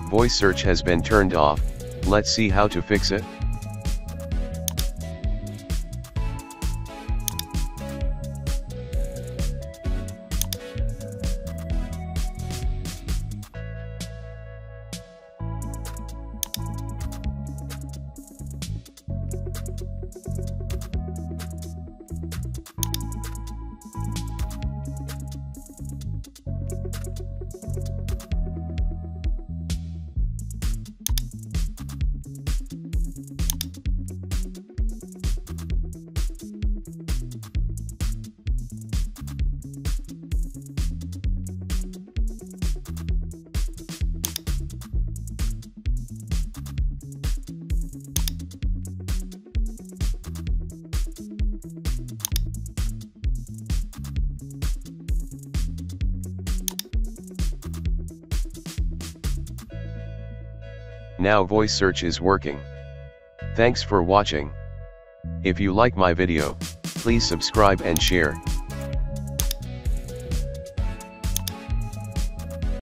Voice search has been turned off. Let's see how to fix it. Now voice search is working. Thanks for watching. If you like my video, please subscribe and share.